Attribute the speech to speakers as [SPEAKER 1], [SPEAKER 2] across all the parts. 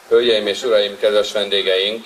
[SPEAKER 1] Hölgyeim és uraim, kedves vendégeink!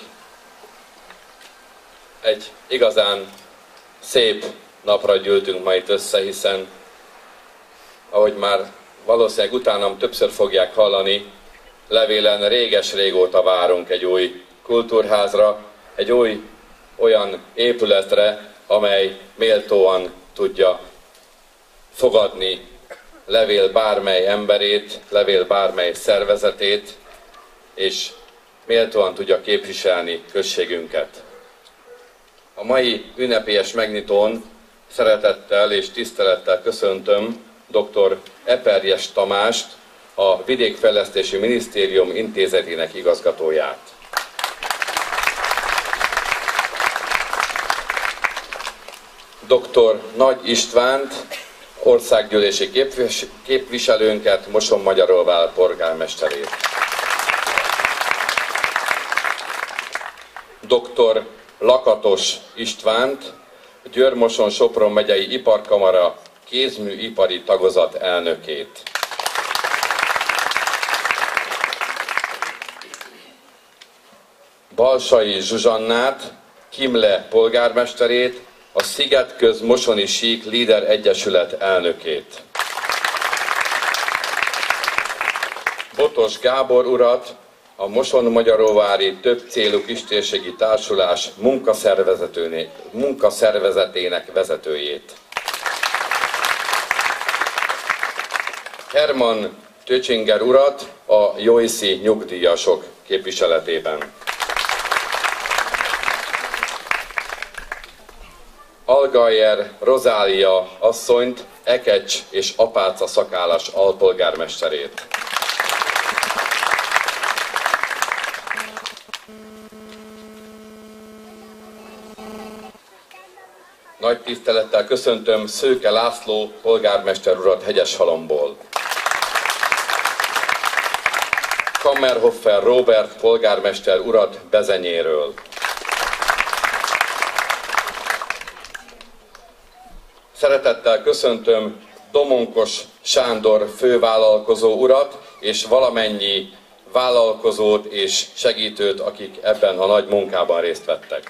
[SPEAKER 1] Egy igazán szép napra gyűltünk ma itt össze, hiszen, ahogy már valószínűleg utánam többször fogják hallani, levélen réges-régóta várunk egy új kultúrházra, egy új olyan épületre, amely méltóan tudja fogadni Levél bármely emberét, Levél bármely szervezetét, és méltóan tudja képviselni községünket. A mai ünnepélyes megnyitón szeretettel és tisztelettel köszöntöm dr. Eperjes Tamást, a Vidékfejlesztési Minisztérium intézetének igazgatóját. Dr. Nagy Istvánt, országgyűlési képviselőnket, Mosonmagyaróvár polgármesterét. Dr. Lakatos Istvánt, Győr-Moson-Sopron megyei iparkamara kézműipari tagozat elnökét. Balsai Zsuzsannát, Kimle polgármesterét, a Szigetköz Mosoni Sík Líder Egyesület elnökét. Botos Gábor urat, a Moson-Magyaróvári Többcélú Kistérségi Társulás munkaszervezetének vezetőjét. Herman Töcsinger urat, a Joyce nyugdíjasok képviseletében. Algayer Rozália asszonyt, Ekecs és Apáca Szakálas alpolgármesterét. Nagy tisztelettel köszöntöm Szőke László polgármester urat Hegyeshalomból. Kammerhofer Róbert polgármester urat Bezenyéről. Szeretettel köszöntöm Domonkos Sándor fővállalkozó urat és valamennyi vállalkozót és segítőt, akik ebben a nagy munkában részt vettek.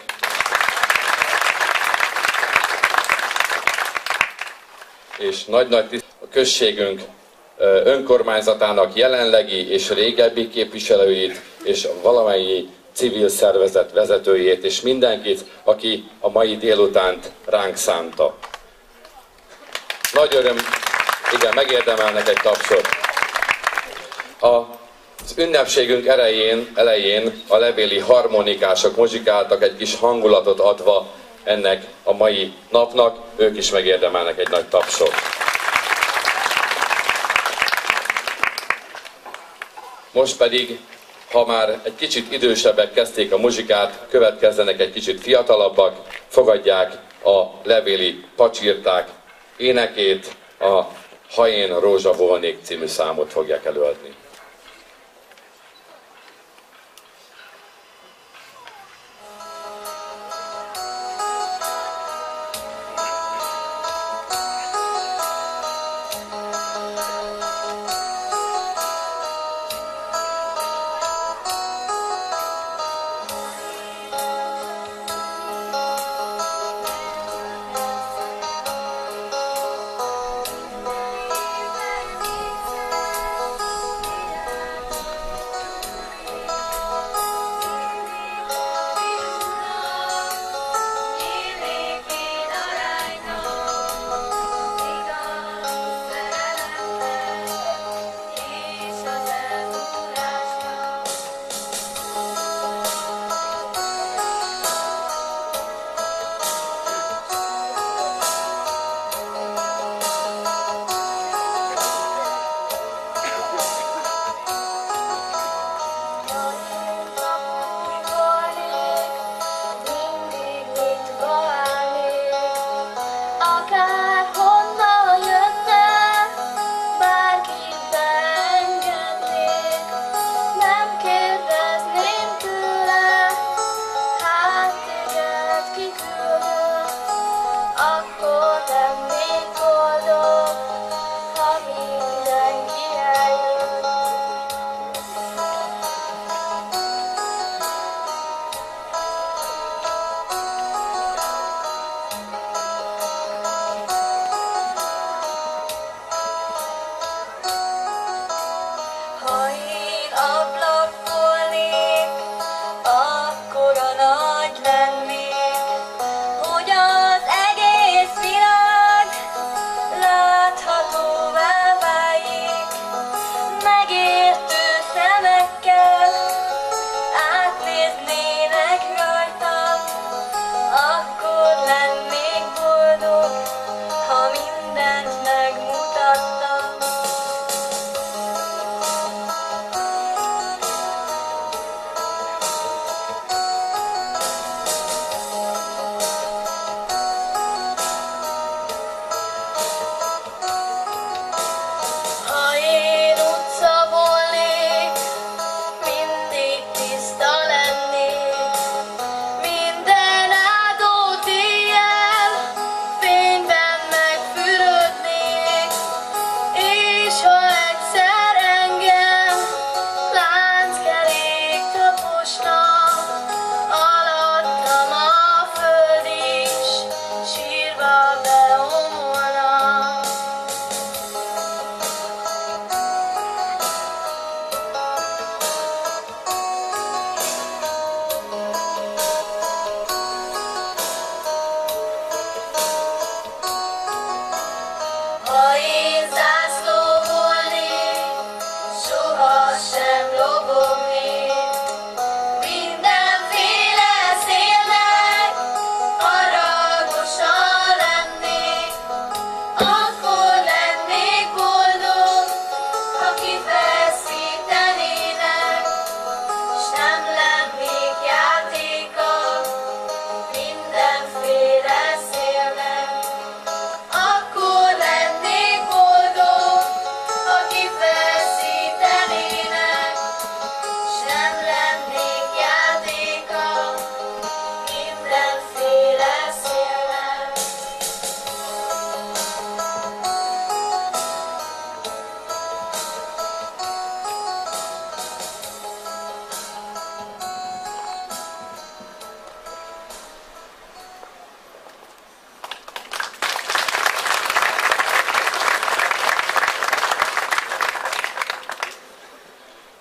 [SPEAKER 1] És nagy-nagy a községünk önkormányzatának jelenlegi és régebbi képviselőit, és valamennyi civil szervezet vezetőjét, és mindenkit, aki a mai délutánt ránk szánta. Nagy öröm, igen, megérdemelnek egy tapsot. Az ünnepségünk elején a levéli harmonikások muzsikáltak, egy kis hangulatot adva ennek a mai napnak, ők is megérdemelnek egy nagy tapsot. Most pedig, ha már egy kicsit idősebbek kezdték a muzsikát, következzenek egy kicsit fiatalabbak, fogadják a levéli pacsirták énekét, a Ha én rózsa volnék című számot fogják előadni.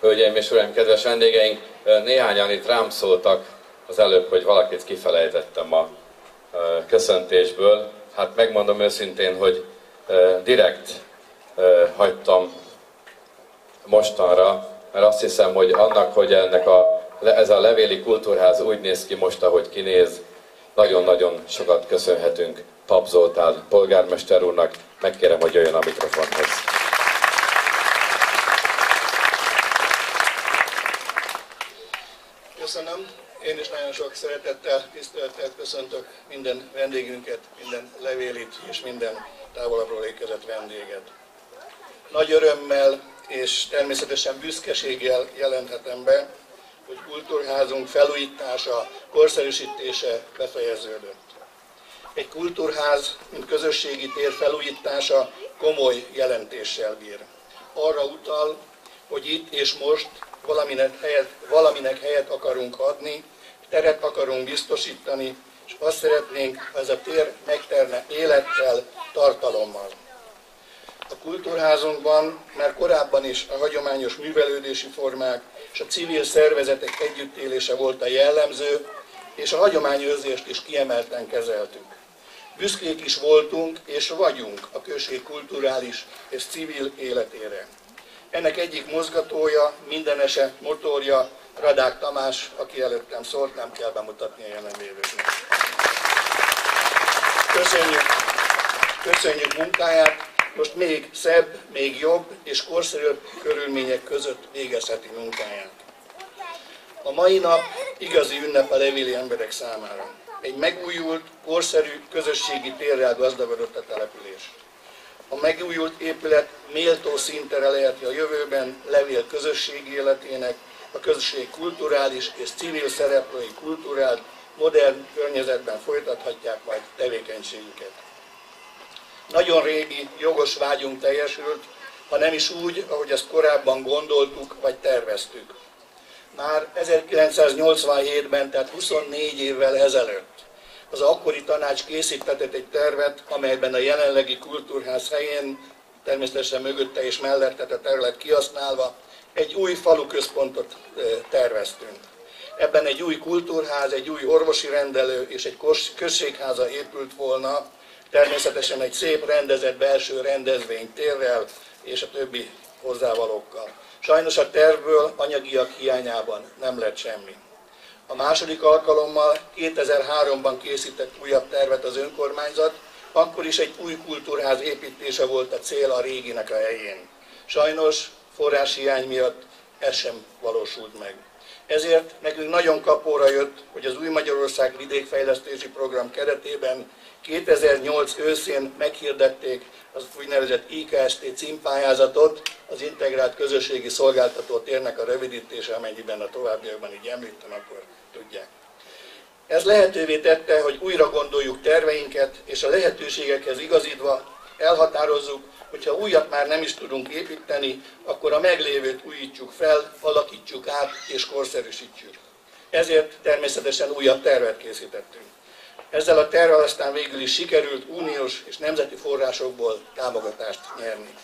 [SPEAKER 1] Hölgyeim és uraim, kedves vendégeink, néhányan itt rám szóltak az előbb, hogy valakit kifelejtettem a köszöntésből. Hát megmondom őszintén, hogy direkt hagytam mostanra, mert azt hiszem, hogy annak, hogy ez a levéli kultúrház úgy néz ki most, ahogy kinéz, nagyon-nagyon sokat köszönhetünk Pap Zoltán polgármester úrnak. Megkérem, hogy jöjjön a mikrofonhoz.
[SPEAKER 2] Köszönöm. Én is nagyon sok szeretettel, tisztelettel köszöntök minden vendégünket, minden levélit és minden távolabbról érkezett vendéget. Nagy örömmel és természetesen büszkeséggel jelenthetem be, hogy kultúrházunk felújítása, korszerűsítése befejeződött. Egy kultúrház, mint közösségi tér felújítása komoly jelentéssel bír. Arra utal, hogy itt és most valaminek helyet akarunk adni, teret akarunk biztosítani, és azt szeretnénk, ha ez a tér megterne élettel, tartalommal. A kultúrházunkban már korábban is a hagyományos művelődési formák és a civil szervezetek együttélése volt a jellemző, és a hagyományőrzést is kiemelten kezeltük. Büszkék is voltunk és vagyunk a község kulturális és civil életére. Ennek egyik mozgatója, mindenese motorja Radák Tamás, aki előttem szólt, nem kell bemutatni a jelenlévőknek. Köszönjük munkáját, most még szebb, még jobb és korszerűbb körülmények között végezheti munkáját. A mai nap igazi ünnep a levéli emberek számára. Egy megújult, korszerű közösségi térrel gazdagodott a település. A megújult épület méltó szintre leheti a jövőben levél közösségi életének, a közösség kulturális és civil szereplői kulturált, modern környezetben folytathatják majd tevékenységüket. Nagyon régi, jogos vágyunk teljesült, ha nem is úgy, ahogy ezt korábban gondoltuk vagy terveztük. Már 1987-ben, tehát 24 évvel ezelőtt az akkori tanács készítetett egy tervet, amelyben a jelenlegi kultúrház helyén, természetesen mögötte és mellette a terület kihasználva, egy új faluközpontot terveztünk. Ebben egy új kultúrház, egy új orvosi rendelő és egy községháza épült volna, természetesen egy szép rendezett belső rendezvénytérrel és a többi hozzávalókkal. Sajnos a tervből anyagiak hiányában nem lett semmi. A második alkalommal 2003-ban készített újabb tervet az önkormányzat, akkor is egy új kultúrház építése volt a cél a réginek a helyén. Sajnos forráshiány miatt ez sem valósult meg. Ezért nekünk nagyon kapóra jött, hogy az Új Magyarország vidékfejlesztési program keretében 2008 őszén meghirdették az úgynevezett IKST címpályázatot, az Integrált Közösségi Szolgáltató térnek a rövidítése, amennyiben a továbbiakban így említem, akkor tudják. Ez lehetővé tette, hogy újra gondoljuk terveinket, és a lehetőségekhez igazítva elhatározzuk, hogyha újat már nem is tudunk építeni, akkor a meglévőt újítsuk fel, alakítsuk át és korszerűsítsük. Ezért természetesen újabb tervet készítettünk. Ezzel a tervvel aztán végül is sikerült uniós és nemzeti forrásokból támogatást nyerni.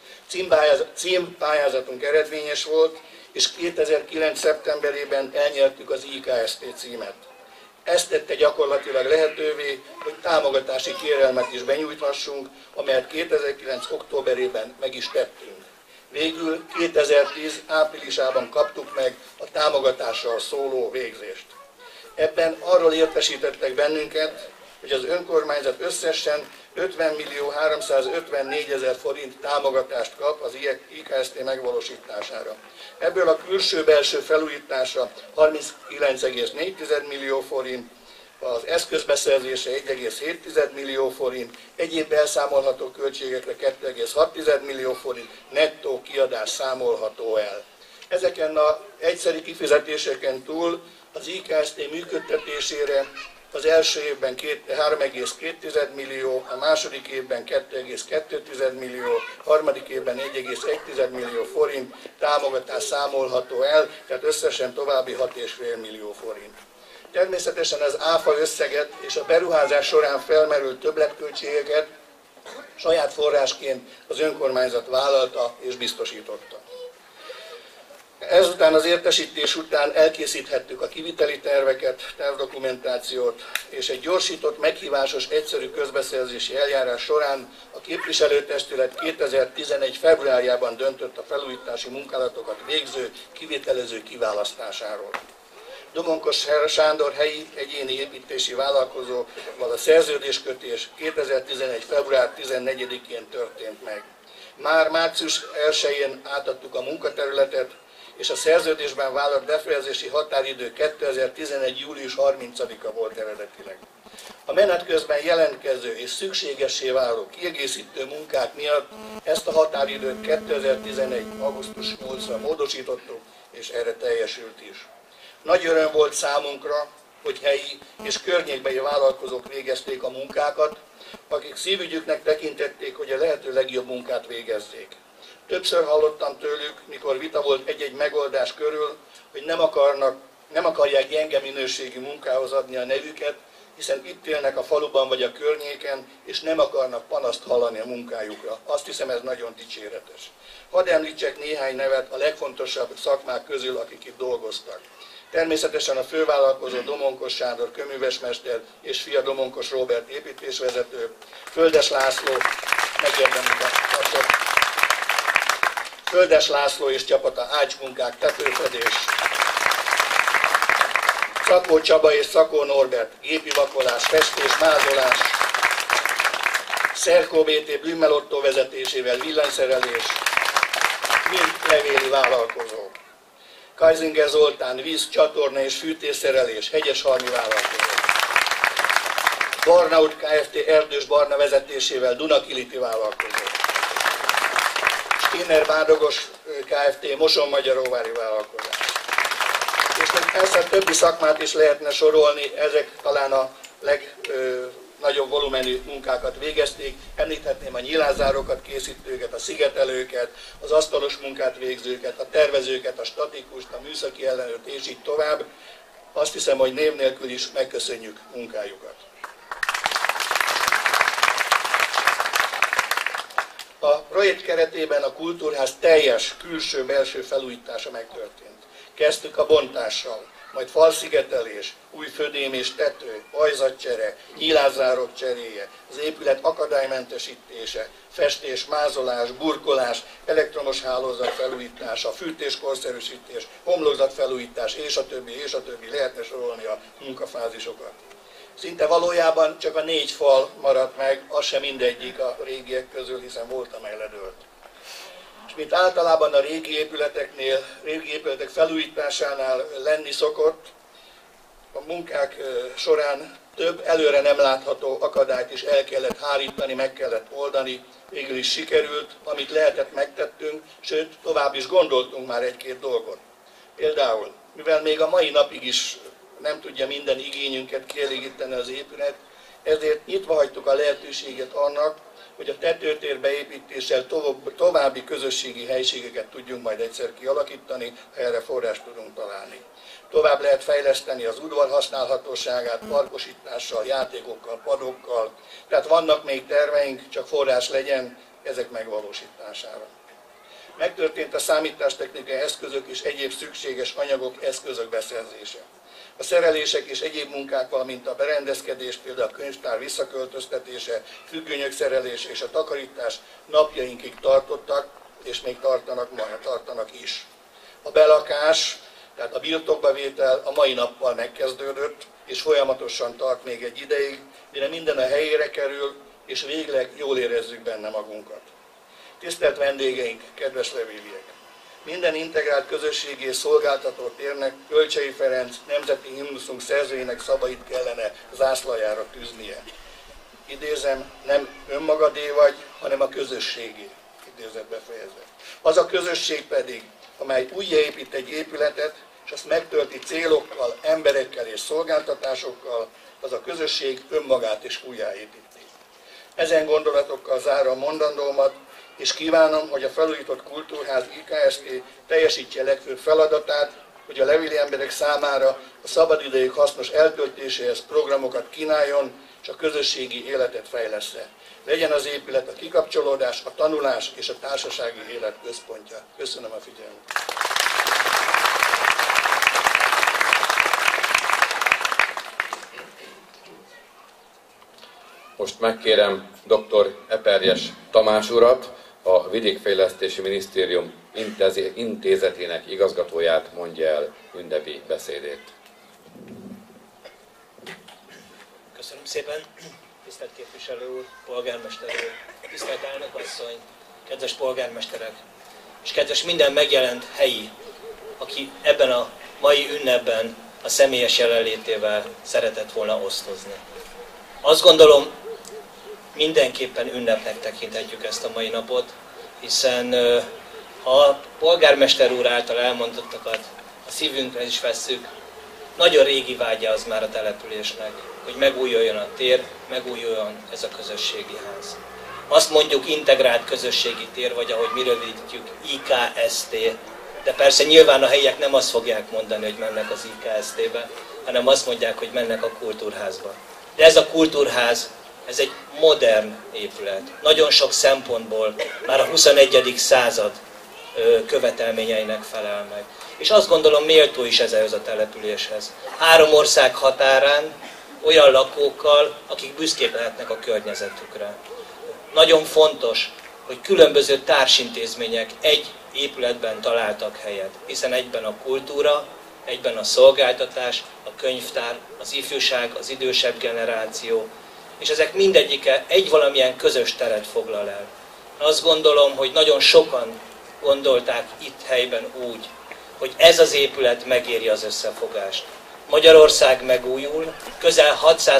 [SPEAKER 2] Címpályázatunk eredményes volt, és 2009. szeptemberében elnyertük az IKST címet. Ez tette gyakorlatilag lehetővé, hogy támogatási kérelmet is benyújthassunk, amelyet 2009. októberében meg is tettünk. Végül 2010. áprilisában kaptuk meg a támogatással szóló végzést. Ebben arról értesítettek bennünket, hogy az önkormányzat összesen 50.354.000 forint támogatást kap az IKST megvalósítására. Ebből a külső-belső felújításra 39,4 millió forint, az eszközbeszerzése 1,7 millió forint, egyéb elszámolható költségekre 2,6 millió forint nettó kiadás számolható el. Ezeken az egyszeri kifizetéseken túl az IKST működtetésére az első évben 3,2 millió, a második évben 2,2 millió, a harmadik évben 1,1 millió forint támogatás számolható el, tehát összesen további 6,5 millió forint. Természetesen az áfa összeget és a beruházás során felmerült többletköltségeket saját forrásként az önkormányzat vállalta és biztosította. Ezután az értesítés után elkészíthettük a kiviteli terveket, tervdokumentációt, és egy gyorsított, meghívásos, egyszerű közbeszerzési eljárás során a képviselőtestület 2011. februárjában döntött a felújítási munkálatokat végző, kivitelező kiválasztásáról. Domonkos Sándor helyi egyéni építési vállalkozóval a szerződéskötés 2011. február 14-én történt meg. Már március 1-én átadtuk a munkaterületet, és a szerződésben vállalt befejezési határidő 2011. július 30-a volt eredetileg. A menet közben jelentkező és szükségessé váló kiegészítő munkák miatt ezt a határidőt 2011. augusztus 8-ra módosítottuk, és erre teljesült is. Nagy öröm volt számunkra, hogy helyi és környékbeli vállalkozók végezték a munkákat, akik szívügyüknek tekintették, hogy a lehető legjobb munkát végezzék. Többször hallottam tőlük, mikor vita volt egy-egy megoldás körül, hogy nem akarják gyenge minőségi munkához adni a nevüket, hiszen itt élnek a faluban vagy a környéken, és nem akarnak panaszt hallani a munkájukra. Azt hiszem, ez nagyon dicséretes. Hadd említsek néhány nevet a legfontosabb szakmák közül, akik itt dolgoztak. Természetesen a fővállalkozó Domonkos Sándor kőművesmester és fia Domonkos Róbert építésvezető, Földes László, megérdemlik a tapsot, Földes László és csapata ácsmunkák, tetőfedés, Szakó Csaba és Szakó Norbert, gépi vakolás, festés, mázolás, Szerkó BT Blümmelottó vezetésével villanyszerelés, mind levéli vállalkozó. Kajzinger Zoltán, víz, csatorna és fűtésszerelés, hegyeshalmi vállalkozó. Barnaut Kft. Erdős Barna vezetésével Dunakiliti vállalkozó. Skinner Bádogos Kft. Moson-Magyaróvári vállalkozás. És még persze többi szakmát is lehetne sorolni, ezek talán a legnagyobb volumenű munkákat végezték. Említhetném a nyilázárokat készítőket, a szigetelőket, az asztalos munkát végzőket, a tervezőket, a statikust, a műszaki ellenőrt, és így tovább. Azt hiszem, hogy név nélkül is megköszönjük munkájukat. A projekt keretében a kultúrház teljes külső-belső felújítása megtörtént. Kezdtük a bontással, majd falszigetelés, új födém és tető, ajzatcsere, nyílászárok cseréje, az épület akadálymentesítése, festés, mázolás, burkolás, elektromos hálózat felújítása, fűtéskorszerűsítés, homlokzatfelújítás, és a többi, lehetne sorolni a munkafázisokat. Szinte valójában csak a 4 fal maradt meg, az sem mindegyik a régiek közül, hiszen volt, amely ledőlt. És mint általában a régi épületek felújításánál lenni szokott, a munkák során több előre nem látható akadályt is el kellett hárítani, meg kellett oldani, végül is sikerült, amit lehetett megtettünk, sőt tovább is gondoltunk már egy-két dolgot. Például, mivel még a mai napig is nem tudja minden igényünket kielégíteni az épület, ezért nyitva hagytuk a lehetőséget annak, hogy a tetőtér beépítéssel további közösségi helységeket tudjunk majd egyszer kialakítani, ha erre forrást tudunk találni. Tovább lehet fejleszteni az udvar használhatóságát parkosítással, játékokkal, padokkal, tehát vannak még terveink, csak forrás legyen ezek megvalósítására. Megtörtént a számítástechnikai eszközök és egyéb szükséges anyagok, eszközök beszerzése. A szerelések és egyéb munkák, valamint a berendezkedés, például a könyvtár visszaköltöztetése, függönyök szerelés és a takarítás napjainkig tartottak, és még tartanak is. A belakás, tehát a birtokbavétel a mai nappal megkezdődött, és folyamatosan tart még egy ideig, mire minden a helyére kerül, és végleg jól érezzük benne magunkat. Tisztelt vendégeink, kedves levéliek! Minden integrált közösségi és szolgáltató térnek Kölcsey Ferenc nemzeti himnuszunk szerzőjének szavait kellene zászlajára tűznie. Idézem, nem önmagadé vagy, hanem a közösségé, idézet befejezve. Az a közösség pedig, amely újjáépít egy épületet, és azt megtölti célokkal, emberekkel és szolgáltatásokkal, az a közösség önmagát is újjáépíti. Ezen gondolatokkal zárom mondandómat, és kívánom, hogy a felújított Kultúrház IKST teljesítse legfőbb feladatát, hogy a levéli emberek számára a szabadidejük hasznos eltöltéséhez programokat kínáljon, és a közösségi életet fejlessze. Legyen az épület a kikapcsolódás, a tanulás és a társasági élet központja. Köszönöm a figyelmet!
[SPEAKER 1] Most megkérem dr. Eperjes Tamás urat, a Vidékfejlesztési Minisztérium intézetének igazgatóját mondja el ünnepi beszédét.
[SPEAKER 3] Köszönöm szépen, tisztelt képviselő úr, polgármester úr, tisztelt elnökasszony, kedves polgármesterek, és kedves minden megjelent helyi, aki ebben a mai ünnepben a személyes jelenlétével szeretett volna osztozni. Azt gondolom, mindenképpen ünnepnek tekinthetjük ezt a mai napot, hiszen ha a polgármester úr által elmondottakat a szívünkre is vesszük, nagyon régi vágya az már a településnek, hogy megújuljon a tér, megújuljon ez a közösségi ház. Azt mondjuk integrált közösségi tér, vagy ahogy mi rövidítjük, IKST, de persze nyilván a helyiek nem azt fogják mondani, hogy mennek az IKST-be, hanem azt mondják, hogy mennek a kultúrházba. De ez a kultúrház, ez egy modern épület. Nagyon sok szempontból már a 21. század követelményeinek felel meg. És azt gondolom, méltó is ez a településhez. 3 ország határán olyan lakókkal, akik büszkék lehetnek a környezetükre. Nagyon fontos, hogy különböző társintézmények egy épületben találtak helyet, hiszen egyben a kultúra, egyben a szolgáltatás, a könyvtár, az ifjúság, az idősebb generáció, és ezek mindegyike egy valamilyen közös teret foglal el. Azt gondolom, hogy nagyon sokan gondolták itt helyben úgy, hogy ez az épület megéri az összefogást. Magyarország megújul, közel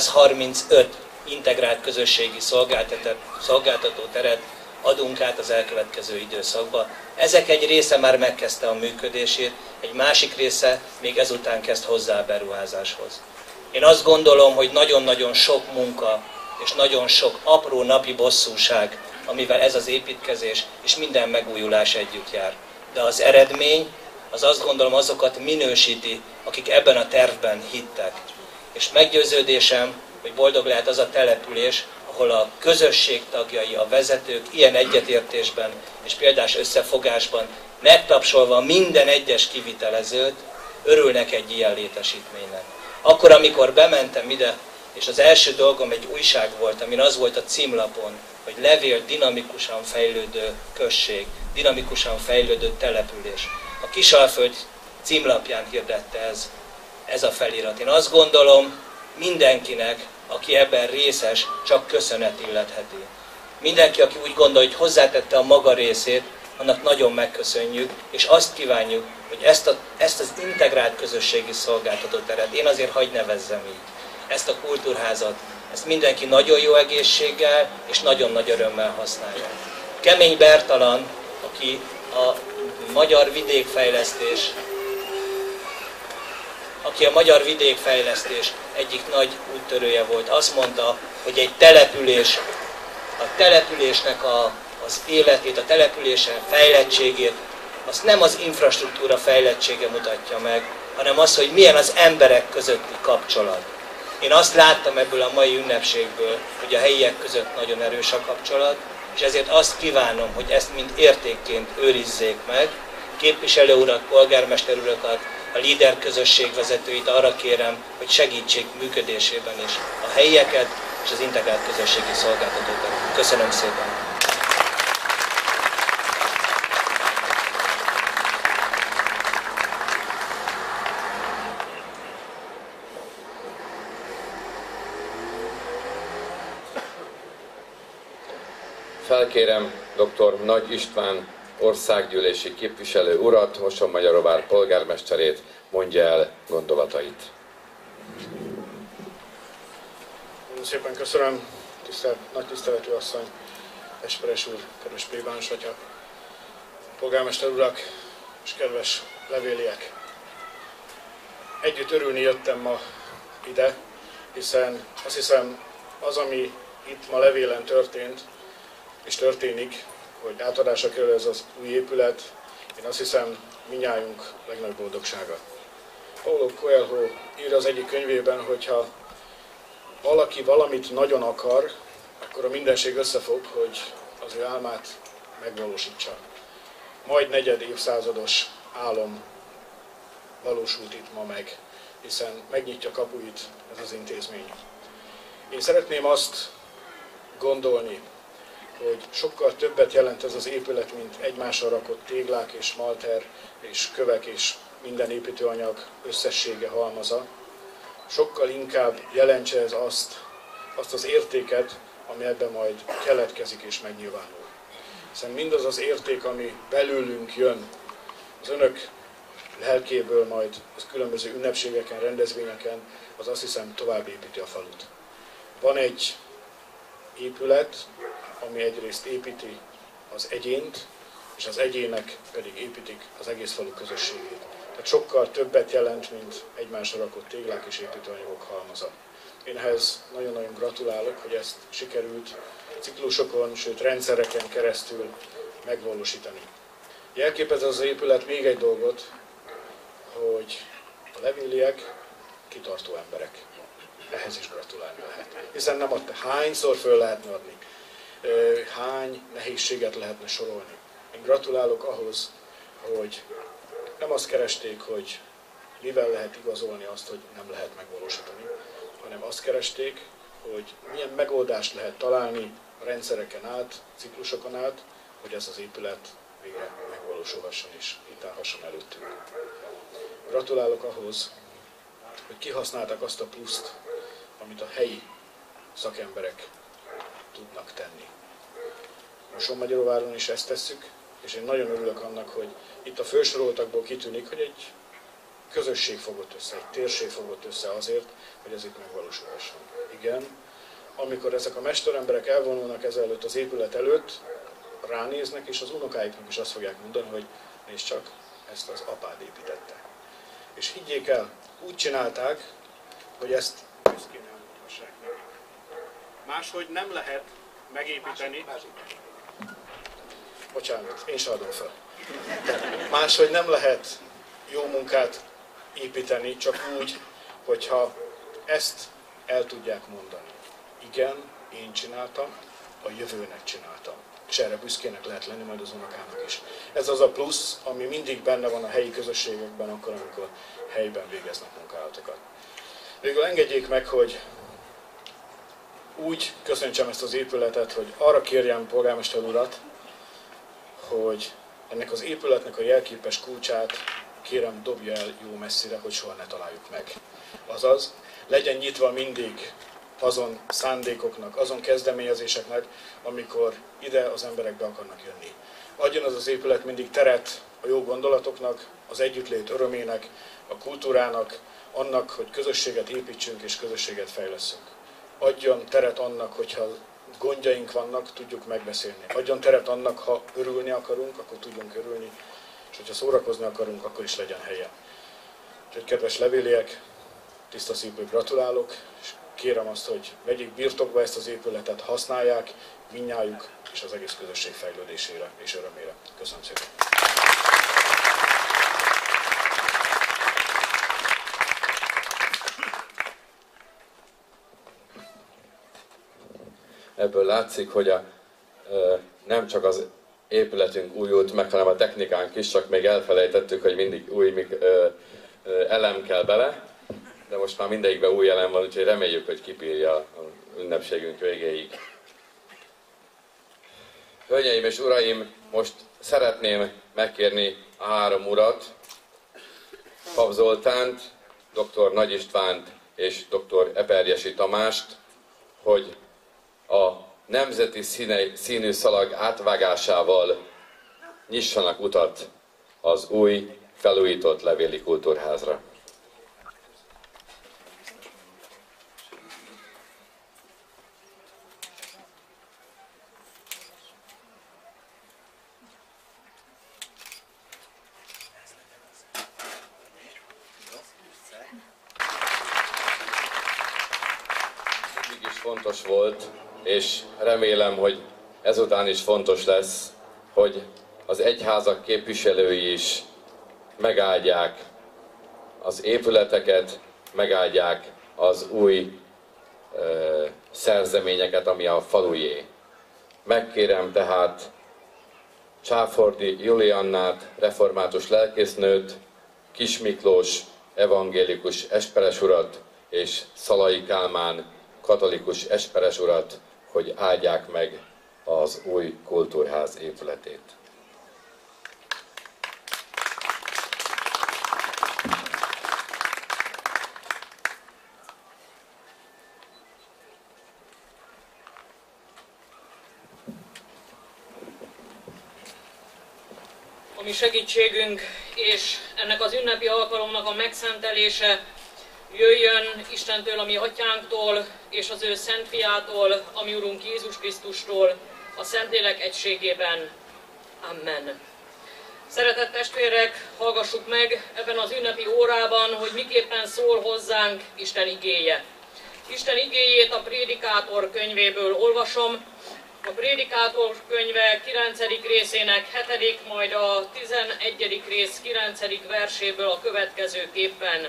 [SPEAKER 3] 635 integrált közösségi szolgáltató teret adunk át az elkövetkező időszakba. Ezek egy része már megkezdte a működését, egy másik része még ezután kezd hozzá a beruházáshoz. Én azt gondolom, hogy nagyon-nagyon sok munka és nagyon sok apró napi bosszúság, amivel ez az építkezés és minden megújulás együtt jár. De az eredmény, az azt gondolom azokat minősíti, akik ebben a tervben hittek. És meggyőződésem, hogy boldog lehet az a település, ahol a közösség tagjai, a vezetők ilyen egyetértésben és példás összefogásban, megtapsolva minden egyes kivitelezőt, örülnek egy ilyen létesítménynek. Akkor, amikor bementem ide, és az első dolgom egy újság volt, amin az volt a címlapon, hogy levél dinamikusan fejlődő község, dinamikusan fejlődő település. A Kisalföld címlapján hirdette ez a felirat. Én azt gondolom, mindenkinek, aki ebben részes, csak köszönet illetheti. Mindenki, aki úgy gondolja, hogy hozzátette a maga részét, annak nagyon megköszönjük, és azt kívánjuk, hogy ezt az integrált közösségi szolgáltató teret, én azért hagy nevezzem így, ezt a kultúrházat, ezt mindenki nagyon jó egészséggel és nagyon nagy örömmel használja. Kemény Bertalan, aki a magyar vidékfejlesztés egyik nagy úttörője volt, azt mondta, hogy egy település, a településnek az életét, a településen fejlettségét, azt nem az infrastruktúra fejlettsége mutatja meg, hanem az, hogy milyen az emberek közötti kapcsolat. Én azt láttam ebből a mai ünnepségből, hogy a helyiek között nagyon erős a kapcsolat, és ezért azt kívánom, hogy ezt mind értékként őrizzék meg. Képviselő urat, polgármester urakat, a LEADER közösség vezetőit arra kérem, hogy segítsék működésében is a helyieket és az integrált közösségi szolgáltatókat. Köszönöm szépen!
[SPEAKER 1] Felkérem dr. Nagy István országgyűlési képviselő urat, Mosonmagyaróvár polgármesterét, mondja el gondolatait.
[SPEAKER 2] Nagyon szépen köszönöm, nagy tiszteletű asszony, Esperes úr, kedves plébános atya, polgármester urak és kedves levéliek. Együtt örülni jöttem ma ide, hiszen azt hiszem az, ami itt ma levélen történt, és történik, hogy átadásra kerül ez az új épület, én azt hiszem mindnyájunk legnagyobb boldogsága. Paulo Coelho ír az egyik könyvében, hogyha valaki valamit nagyon akar, akkor a mindenség összefog, hogy az ő álmát megvalósítsa. Majd negyed évszázados álom valósult itt ma meg, hiszen megnyitja kapuit ez az intézmény. Én szeretném azt
[SPEAKER 4] gondolni, hogy sokkal többet jelent ez az épület, mint egymásra rakott téglák és malter és kövek és minden építőanyag összessége, halmaza. Sokkal inkább jelentse ez azt az értéket, ami ebben majd keletkezik és megnyilvánul. Hiszen mindaz az érték, ami belőlünk jön, az önök lelkéből majd az különböző ünnepségeken, rendezvényeken, az azt hiszem tovább építi a falut. Van egy épület, ami egyrészt építi az egyént, és az egyének pedig építik az egész falu közösségét. Tehát sokkal többet jelent, mint egymásra rakott téglák és építőanyagok halmaza. Én ehhez nagyon-nagyon gratulálok, hogy ezt sikerült ciklusokon, sőt rendszereken keresztül megvalósítani. Jelképez az épület még egy dolgot, hogy a levéliek kitartó emberek. Ehhez is gratulálni lehet. Hiszen nem adta, hányszor föl lehetne adni, hány nehézséget lehetne sorolni. Én gratulálok ahhoz, hogy nem azt keresték, hogy mivel lehet igazolni azt, hogy nem lehet megvalósítani, hanem azt keresték, hogy milyen megoldást lehet találni a rendszereken át, ciklusokon át, hogy ez az épület végre megvalósulhasson és itt állhasson előttünk. Gratulálok ahhoz, hogy kihasználták azt a pluszt, amit a helyi szakemberek tudnak tenni. Mosonmagyaróváron is ezt tesszük, és én nagyon örülök annak, hogy itt a felsoroltakból kitűnik, hogy egy közösség fogott össze, egy térség fogott össze azért, hogy ez itt megvalósulhasson. Igen, amikor ezek a mesteremberek elvonulnak ezelőtt az épület előtt, ránéznek, és az unokáiknak is azt fogják mondani, hogy nézd csak, ezt az apád építette. És higgyék el, úgy csinálták, hogy ezt büszkén elmondhassák meg. Máshogy nem lehet megépíteni. Bocsánat, én sem adom fel. Máshogy nem lehet jó munkát építeni, csak úgy, hogyha ezt el tudják mondani. Igen, én csináltam, a jövőnek csináltam. És erre büszkének lehet lenni majd az unokának is. Ez az a plusz, ami mindig benne van a helyi közösségekben, akkor, amikor helyben végeznek munkálatokat. Végül engedjék meg, hogy úgy köszöntsem ezt az épületet, hogy arra kérjem polgármester urat, hogy ennek az épületnek a jelképes kulcsát kérem dobja el jó messzire, hogy soha ne találjuk meg. Azaz, legyen nyitva mindig azon szándékoknak, azon kezdeményezéseknek, amikor ide az emberek be akarnak jönni. Adjon az az épület mindig teret a jó gondolatoknak, az együttlét örömének, a kultúrának, annak, hogy közösséget építsünk és közösséget fejleszünk. Adjon teret annak, hogyha gondjaink vannak, tudjuk megbeszélni. Adjon teret annak, ha örülni akarunk, akkor tudjunk örülni, és hogyha szórakozni akarunk, akkor is legyen helye. Úgyhogy kedves levéliek, tiszta szívből gratulálok, és kérem azt, hogy vegyék birtokba ezt az épületet, használják, mindnyájuk és az egész közösség fejlődésére és örömére. Köszönöm szépen!
[SPEAKER 1] Ebből látszik, hogy nem csak az épületünk újult meg, hanem a technikánk is, csak még elfelejtettük, hogy mindig új elem kell bele, de most már mindegyikben új elem van, úgyhogy reméljük, hogy kibírja az ünnepségünk végéig. Hölgyeim és uraim, most szeretném megkérni a három urat, Pap Zoltánt, dr. Nagy Istvánt és dr. Eperjesi Tamást, hogy a nemzeti színű szalag átvágásával nyissanak utat az új, felújított Levéli Kultúrházra. Mindig is fontos volt, és remélem, hogy ezután is fontos lesz, hogy az egyházak képviselői is megáldják az épületeket, megáldják az új szerzeményeket, ami a falujé. Megkérem tehát Csáfordi Juliannát, református lelkésznőt, Kis Miklós evangélikus esperes urat és Szalai Kálmán katolikus esperes urat, hogy áldják meg az új kultúrház épületét.
[SPEAKER 5] A mi segítségünk és ennek az ünnepi alkalomnak a megszentelése jöjjön Istentől, a mi atyánktól, és az ő szent fiától, a mi Urunk Jézus Krisztustól, a Szentlélek egységében. Amen. Szeretett testvérek, hallgassuk meg ebben az ünnepi órában, hogy miképpen szól hozzánk Isten igéje. Isten igéjét a Prédikátor könyvéből olvasom. A Prédikátor könyve 9. részének 7., majd a 11. rész 9. verséből a következőképpen.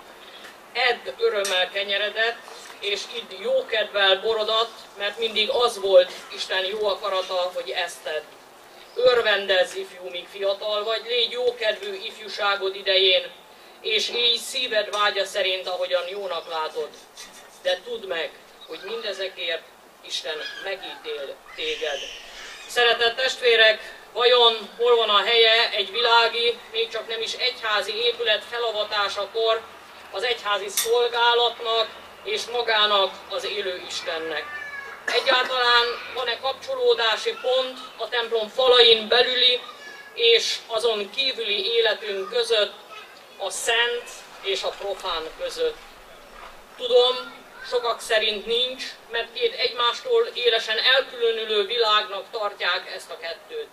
[SPEAKER 5] Edd örömmel kenyeredet, és idd jókedvel borodat, mert mindig az volt Isten jó akarata, hogy ezt tedd. Örvendezz, ifjú, míg fiatal vagy, légy jókedvű ifjúságod idején, és élj szíved vágya szerint, ahogyan jónak látod. De tudd meg, hogy mindezekért Isten megítél téged. Szeretett testvérek, vajon hol van a helye egy világi, még csak nem is egyházi épület felavatásakor az egyházi szolgálatnak és magának az élő Istennek? Egyáltalán van-e kapcsolódási pont a templom falain belüli és azon kívüli életünk között, a szent és a profán között? Tudom, sokak szerint nincs, mert két egymástól élesen elkülönülő világnak tartják ezt a kettőt.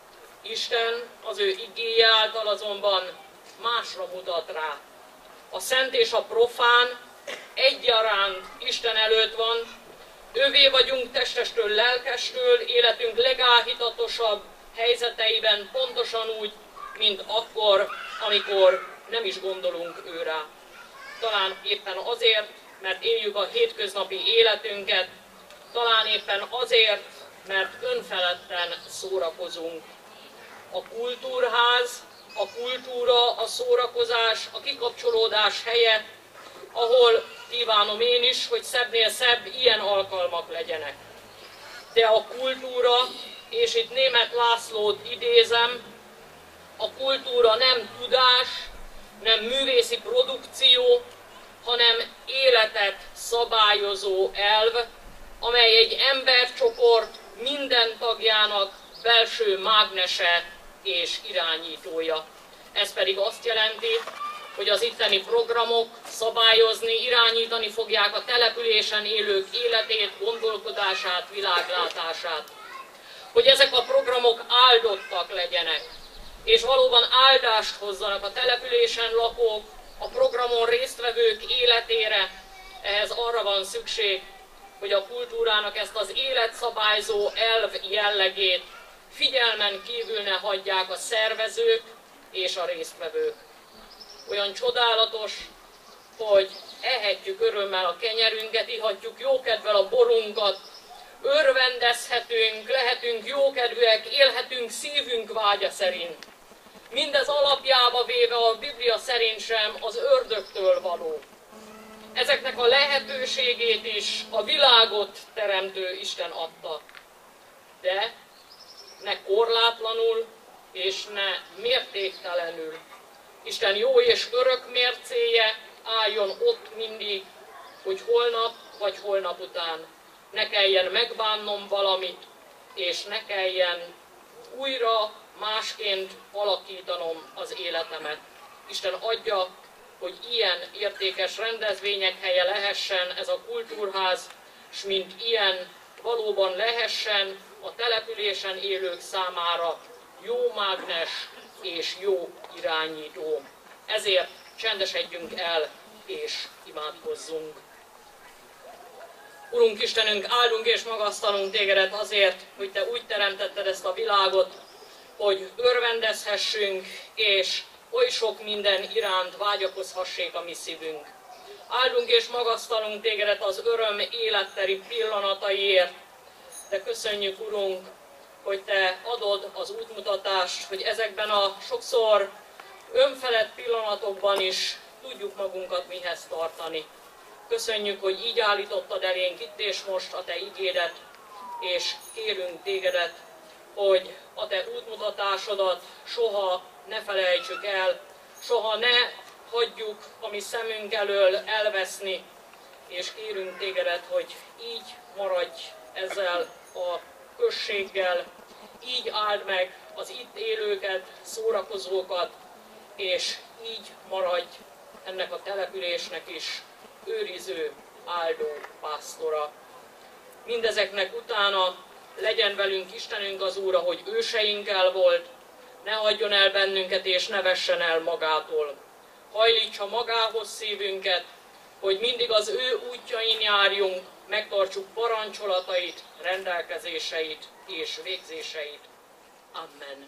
[SPEAKER 5] Isten az ő igéje által azonban másra mutat rá. A szent és a profán egyaránt Isten előtt van, ővé vagyunk testestől, lelkestől, életünk legállhitatosabb helyzeteiben pontosan úgy, mint akkor, amikor nem is gondolunk ő rá. Talán éppen azért, mert éljük a hétköznapi életünket, talán éppen azért, mert önfeledten szórakozunk. A kultúrház, a kultúra, a szórakozás, a kikapcsolódás helye, ahol kívánom én is, hogy szebbnél szebb ilyen alkalmak legyenek. De a kultúra, és itt Németh Lászlót idézem, a kultúra nem tudás, nem művészi produkció, hanem életet szabályozó elv, amely egy embercsoport minden tagjának belső mágnese és irányítója. Ez pedig azt jelenti, hogy az itteni programok szabályozni, irányítani fogják a településen élők életét, gondolkodását, világlátását. Hogy ezek a programok áldottak legyenek, és valóban áldást hozzanak a településen lakók, a programon résztvevők életére, ehhez arra van szükség, hogy a kultúrának ezt az életszabályzó elv jellegét figyelmen kívül ne hagyják a szervezők és a résztvevők. Olyan csodálatos, hogy ehetjük örömmel a kenyerünket, ihatjuk jókedvel a borunkat, örvendezhetünk, lehetünk jókedvűek, élhetünk szívünk vágya szerint. Mindez alapjába véve a Biblia szerint sem az ördögtől való. Ezeknek a lehetőségét is a világot teremtő Isten adta. De ne korlátlanul és ne mértéktelenül. Isten jó és örök mércéje álljon ott mindig, hogy holnap vagy holnap után ne kelljen megbánnom valamit, és ne kelljen újra másként alakítanom az életemet. Isten adja, hogy ilyen értékes rendezvények helye lehessen ez a kultúrház, és mint ilyen valóban lehessen a településen élők számára jó mágnes és jó irányító. Ezért csendesedjünk el és imádkozzunk. Urunk Istenünk, áldunk és magasztalunk Tégedet azért, hogy Te úgy teremtetted ezt a világot, hogy örvendezhessünk, és oly sok minden iránt vágyakozhassék a mi szívünk. Áldunk és magasztalunk Tégedet az öröm életteri pillanataiért, de köszönjük, Urunk, hogy Te adod az útmutatást, hogy ezekben a sokszor önfelett pillanatokban is tudjuk magunkat mihez tartani. Köszönjük, hogy így állítottad elénk itt és most a Te igédet, és kérünk Tégedet, hogy a Te útmutatásodat soha ne felejtsük el, soha ne hagyjuk a mi szemünk elől elveszni, és kérünk Tégedet, hogy így maradj ezzel a községgel, így áld meg az itt élőket, szórakozókat, és így maradj ennek a településnek is őriző, áldó pásztora. Mindezeknek utána legyen velünk Istenünk az Úr, ahogy őseinkkel volt, ne hagyjon el bennünket és ne vessen el magától. Hajlítsa magához szívünket, hogy mindig az ő útjain járjunk, megtartsuk parancsolatait, rendelkezéseit és végzéseit. Amen.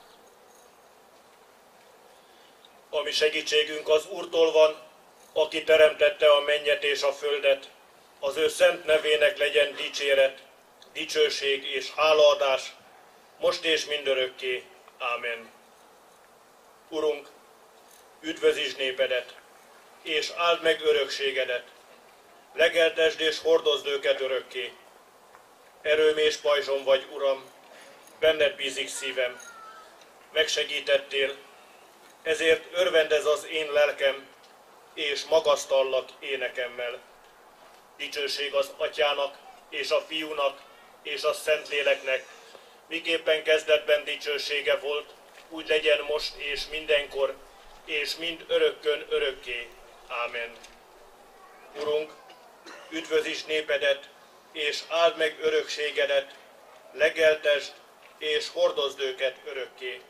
[SPEAKER 6] A mi segítségünk az Úrtól van, aki teremtette a mennyet és a földet. Az ő szent nevének legyen dicséret, dicsőség és hálaadás, most és mindörökké. Ámen. Urunk, üdvözítsd népedet, és áld meg örökségedet. Legeltesd és hordozd őket örökké. Erőm és pajzsom vagy, Uram, benned bízik szívem. Megsegítettél, ezért örvendez az én lelkem, és magasztallak énekemmel. Dicsőség az Atyának, és a Fiúnak, és a Szentléleknek, miképpen kezdetben dicsősége volt, úgy legyen most és mindenkor, és mind örökkön örökké. Ámen. Urunk, üdvözítsd népedet, és áld meg örökségedet, legeltesd, és hordozd őket örökké.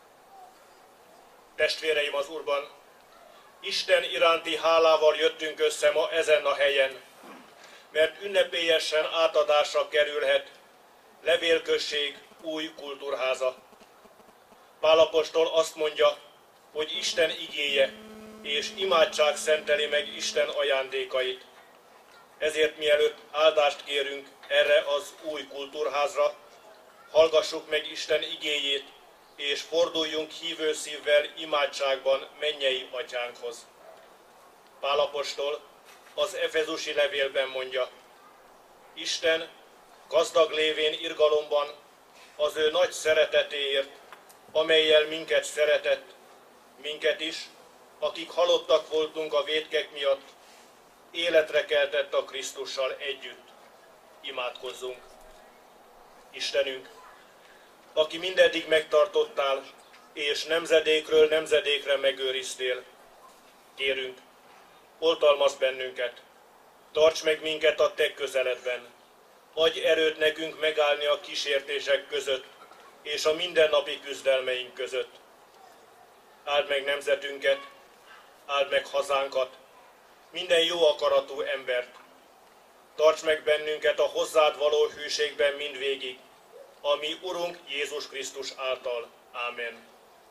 [SPEAKER 6] Testvéreim az Úrban, Isten iránti hálával jöttünk össze ma ezen a helyen, mert ünnepélyesen átadásra kerülhet Levélközség új kultúrháza. Pál apostol azt mondja, hogy Isten igéje és imádság szenteli meg Isten ajándékait. Ezért mielőtt áldást kérünk erre az új kultúrházra, hallgassuk meg Isten igéjét, és forduljunk hívő szívvel imádságban mennyei Atyánkhoz. Pál apostol az Efezusi levélben mondja, Isten gazdag lévén irgalomban az ő nagy szeretetéért, amellyel minket szeretett, minket is, akik halottak voltunk a vétkek miatt, életre keltett a Krisztussal együtt. Imádkozzunk. Istenünk, aki mindeddig megtartottál, és nemzedékről nemzedékre megőriztél, kérünk, oltalmazd bennünket, tarts meg minket a te közeledben, adj erőt nekünk megállni a kísértések között, és a mindennapi küzdelmeink között. Áld meg nemzetünket, áld meg hazánkat, minden jó akaratú embert. Tarts meg bennünket a hozzád való hűségben mindvégig, a mi Urunk Jézus Krisztus által. Ámen.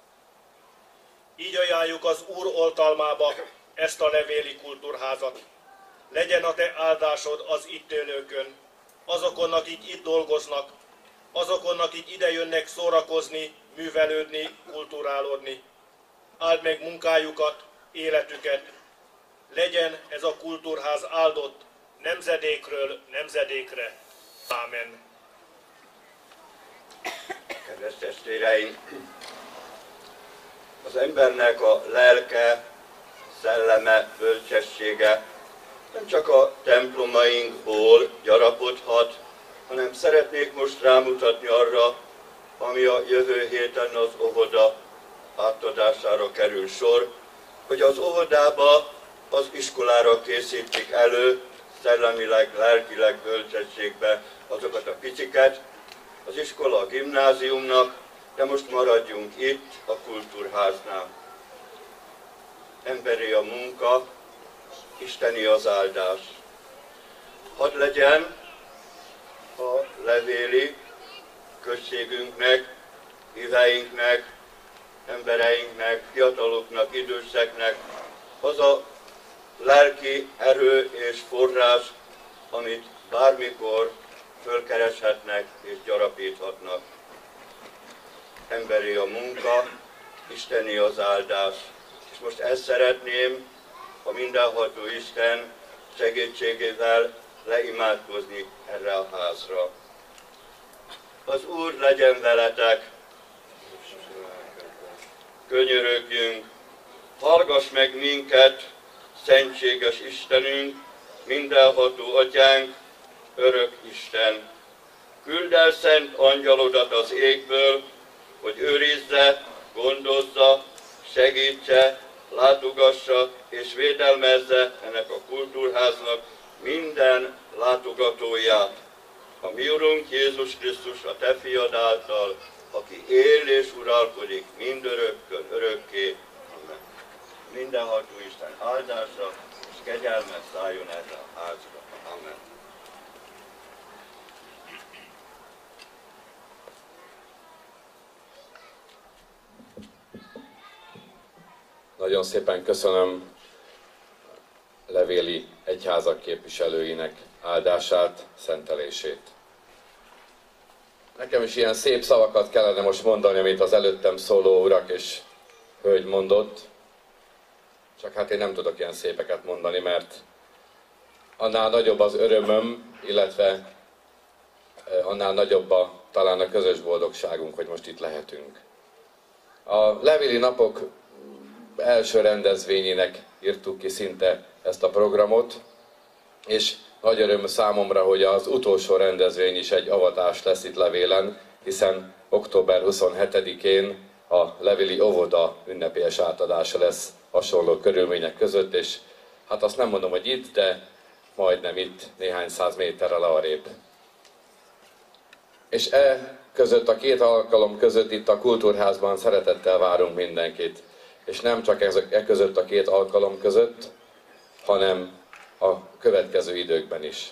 [SPEAKER 6] Így ajánljuk az Úr oltalmába ezt a levéli kultúrházat. Legyen a te áldásod az itt élőkön, azokon, akik itt dolgoznak, azokon, akik ide jönnek szórakozni, művelődni, kulturálódni. Áld meg munkájukat, életüket. Legyen ez a kultúrház áldott nemzedékről nemzedékre. Ámen.
[SPEAKER 7] Kedves testvéreim! Az embernek a lelke, szelleme, bölcsessége nem csak a templomainkból gyarapodhat, hanem szeretnék most rámutatni arra, ami a jövő héten az óvoda átadására kerül sor, hogy az óvodába az iskolára készítik elő, szellemileg, lelkileg, bölcsességbe azokat a piciket, az iskola a gimnáziumnak, de most maradjunk itt, a kultúrháznál. Emberi a munka, isteni az áldás. Hadd legyen a levéli községünknek, híveinknek, embereinknek, fiataloknak, időseknek az a lelki erő és forrás, amit bármikor fölkereshetnek és gyarapíthatnak. Emberi a munka, isteni az áldás. És most ezt szeretném a mindenható Isten segítségével leimádkozni erre a házra. Az Úr legyen veletek! Könyörögjünk! Hallgass meg minket, szentséges Istenünk, mindenható Atyánk, örök Isten! Küld el szent angyalodat az égből, hogy őrizze, gondozza, segítse, látogassa és védelmezze ennek a kultúrháznak minden látogatóját. A mi Urunk Jézus Krisztus, a Te fiad által, aki él és uralkodik mindörökkön, örökké. Amen. Mindenható Isten áldása és kegyelme szálljon erre a házra. Amen.
[SPEAKER 1] Nagyon szépen köszönöm levéli egyházak képviselőinek áldását, szentelését. Nekem is ilyen szép szavakat kellene most mondani, amit az előttem szóló urak és hölgy mondott. Csak hát én nem tudok ilyen szépeket mondani, mert annál nagyobb az örömöm, illetve annál nagyobb talán a közös boldogságunk, hogy most itt lehetünk. A levéli napok első rendezvényének írtuk ki szinte ezt a programot, és nagy öröm számomra, hogy az utolsó rendezvény is egy avatás lesz itt Levélen, hiszen október 27-én a levéli óvoda ünnepélyes átadása lesz hasonló körülmények között, és hát azt nem mondom, hogy itt, de majdnem itt, néhány száz méterrel arrébb. És között a két alkalom között itt a Kultúrházban szeretettel várunk mindenkit. És nem csak között a két alkalom között, hanem a következő időkben is.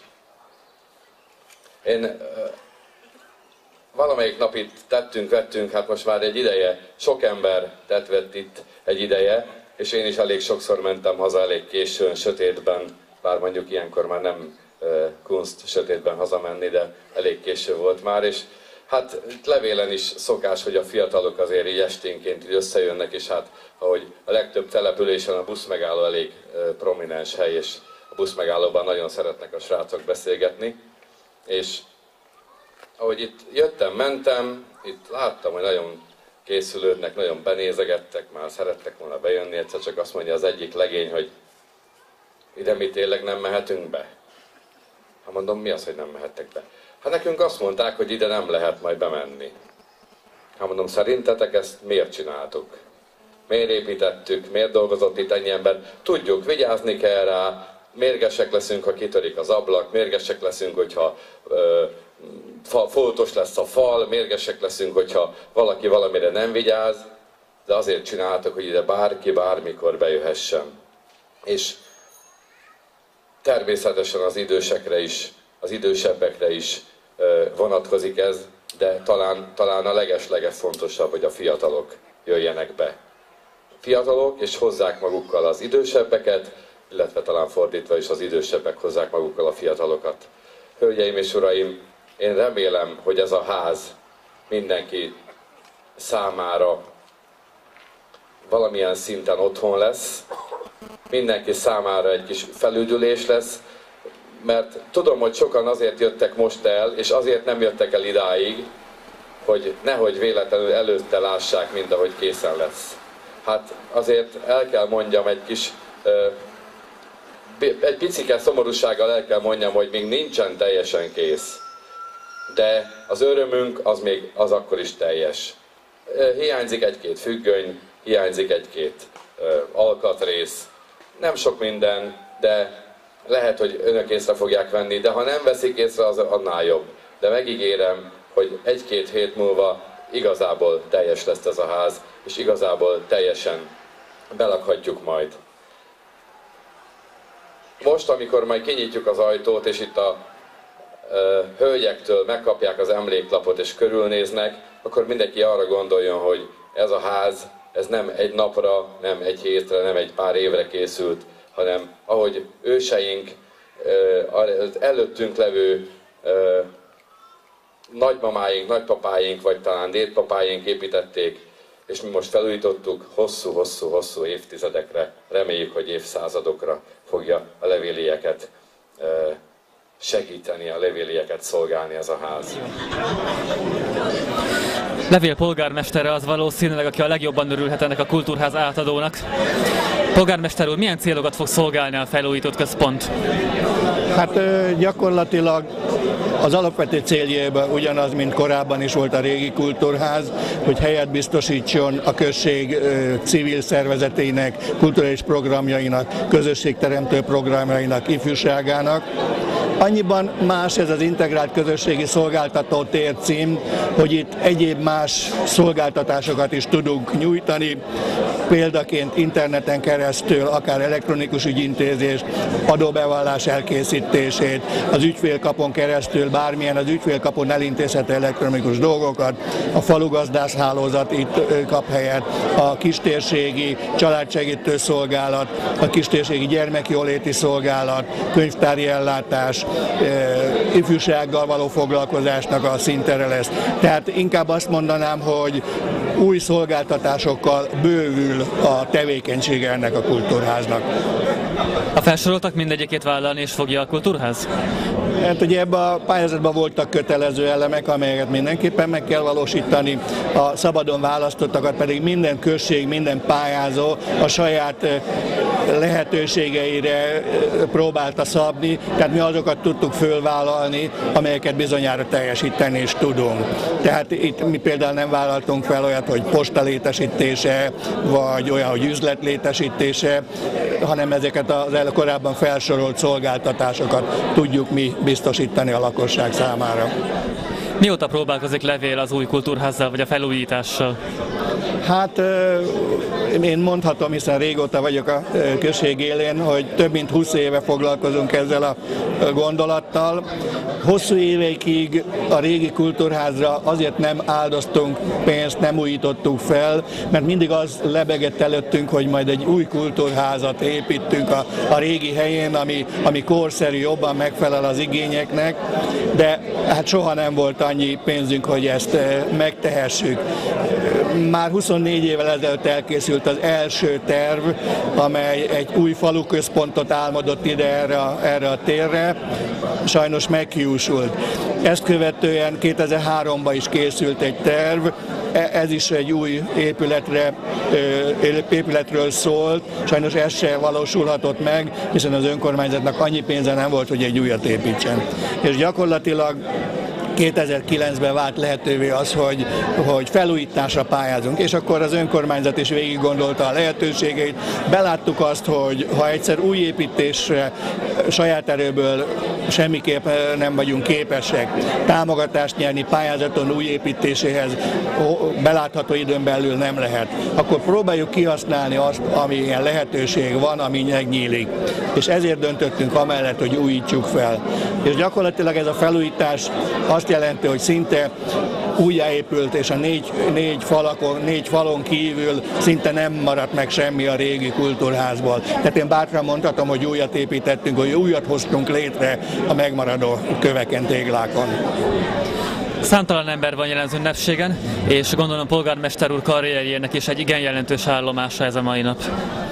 [SPEAKER 1] Én valamelyik nap itt vettünk, hát most már egy ideje, sok ember vett itt egy ideje, és én is elég sokszor mentem haza elég későn, sötétben, bár mondjuk ilyenkor már nem kunst sötétben hazamenni, de elég késő volt már, és hát itt Levélen is szokás, hogy a fiatalok azért így esténként így összejönnek, és hát ahogy a legtöbb településen a buszmegálló elég prominens hely, és a buszmegállóban nagyon szeretnek a srácok beszélgetni. És ahogy itt jöttem, mentem, itt láttam, hogy nagyon készülődnek, nagyon benézegettek, már szerettek volna bejönni, egyszer csak azt mondja az egyik legény, hogy ide mi tényleg nem mehetünk be? Hát mondom, mi az, hogy nem mehettek be? Hát nekünk azt mondták, hogy ide nem lehet majd bemenni. Hát mondom, szerintetek ezt miért csináltuk? Miért építettük? Miért dolgozott itt ennyi ember? Tudjuk, vigyázni kell rá, mérgesek leszünk, ha kitörik az ablak, mérgesek leszünk, hogyha foltos lesz a fal, mérgesek leszünk, hogyha valaki valamire nem vigyáz, de azért csináltuk, hogy ide bárki bármikor bejöhessen. És természetesen az idősekre is, az idősebbekre is vonatkozik ez, de talán a legeslegfontosabb, hogy a fiatalok jöjjenek be. Fiatalok és hozzák magukkal az idősebbeket, illetve talán fordítva is az idősebbek hozzák magukkal a fiatalokat. Hölgyeim és uraim, én remélem, hogy ez a ház mindenki számára valamilyen szinten otthon lesz, mindenki számára egy kis felüdülés lesz, mert tudom, hogy sokan azért jöttek most el, és azért nem jöttek el idáig, hogy nehogy véletlenül előtte lássák, mint ahogy készen lesz. Hát azért el kell mondjam egy picike szomorúsággal el kell mondjam, hogy még nincsen teljesen kész. De az örömünk az akkor is teljes. Hiányzik egy-két függöny, hiányzik egy-két alkatrész. Nem sok minden, de lehet, hogy önök észre fogják venni, de ha nem veszik észre, az annál jobb. De megígérem, hogy egy-két hét múlva igazából teljes lesz ez a ház, és igazából teljesen belakhatjuk majd. Most, amikor majd kinyitjuk az ajtót, és itt a hölgyektől megkapják az emléklapot és körülnéznek, akkor mindenki arra gondoljon, hogy ez a ház, ez nem egy napra, nem egy hétre, nem egy pár évre készült, hanem ahogy őseink, előttünk levő nagymamáink, nagypapáink, vagy talán dédpapáink építették, és mi most felújítottuk hosszú évtizedekre, reméljük, hogy évszázadokra fogja a levélieket segíteni a levélieket szolgálni ez a ház.
[SPEAKER 8] Levél polgármestere az valószínűleg, aki a legjobban örülhet ennek a kultúrház átadónak. Polgármester úr, milyen célokat fog szolgálni a felújított központ?
[SPEAKER 2] Hát gyakorlatilag az alapvető céljában ugyanaz, mint korábban is volt a régi kultúrház, hogy helyet biztosítson a község civil szervezetének, kulturális programjainak, közösségteremtő programjainak, ifjúságának. Annyiban más ez az integrált közösségi szolgáltató tércím, hogy itt egyéb más szolgáltatásokat is tudunk nyújtani, példaként interneten keresztül, akár elektronikus ügyintézést, adóbevallás elkészítését, az ügyfélkapon keresztül bármilyen az ügyfélkapon elintézhető elektronikus dolgokat, a falugazdász hálózat itt kap helyet, a kistérségi családsegítő szolgálat, a kistérségi gyermekjóléti szolgálat, könyvtári ellátás, ifjúsággal való foglalkozásnak a szintere lesz. Tehát inkább azt mondanám, hogy új szolgáltatásokkal bővül a tevékenysége ennek a kultúrháznak.
[SPEAKER 8] A felsoroltak mindegyikét vállalni és fogja a kultúrház?
[SPEAKER 2] Hát ugye ebben a pályázatban voltak kötelező elemek, amelyeket mindenképpen meg kell valósítani, a szabadon választottakat pedig minden község, minden pályázó a saját lehetőségeire próbálta szabni, tehát mi azokat tudtuk fölvállalni, amelyeket bizonyára teljesíteni is tudunk. Tehát itt mi például nem vállaltunk fel olyat, hogy posta létesítése, vagy olyan, hogy üzlet létesítése, hanem ezeket az korábban felsorolt szolgáltatásokat tudjuk mi biztosítani a lakosság számára.
[SPEAKER 8] Mióta próbálkozik Levél az új kultúrházzal vagy a felújítással?
[SPEAKER 2] Hát én mondhatom, hiszen régóta vagyok a község élén, hogy több mint 20 éve foglalkozunk ezzel a gondolattal. Hosszú évekig a régi kultúrházra azért nem áldoztunk pénzt, nem újítottuk fel, mert mindig az lebegett előttünk, hogy majd egy új kultúrházat építünk a régi helyén, ami korszerű, jobban megfelel az igényeknek, de hát soha nem volt annyi pénzünk, hogy ezt megtehessük. Már 24 évvel ezelőtt elkészült az első terv, amely egy új faluközpontot álmodott ide erre a térre, sajnos meghiúsult. Ezt követően 2003-ban is készült egy terv, ez is egy új épületről szólt, sajnos ez se valósulhatott meg, hiszen az önkormányzatnak annyi pénze nem volt, hogy egy újat építsen. És gyakorlatilag 2009-ben vált lehetővé az, hogy felújításra pályázunk, és akkor az önkormányzat is végig gondolta a lehetőségeit. Beláttuk azt, hogy ha egyszer új építésre saját erőből semmiképp nem vagyunk képesek támogatást nyerni pályázaton új építéséhez, belátható időn belül nem lehet, akkor próbáljuk kihasználni azt, ami ilyen lehetőség van, ami megnyílik. És ezért döntöttünk amellett, hogy újítsuk fel. És gyakorlatilag ez a felújítás azt jelenti, hogy szinte újjáépült, és a négy falon kívül szinte nem maradt meg semmi a régi kultúrházból. Tehát én bátran mondhatom, hogy újat építettünk, hogy újat hoztunk létre a megmaradó köveken, téglákon.
[SPEAKER 8] Számtalan ember van jelen az ünnepségen, és gondolom polgármester úr karrierjének is egy igen jelentős állomása ez a mai nap.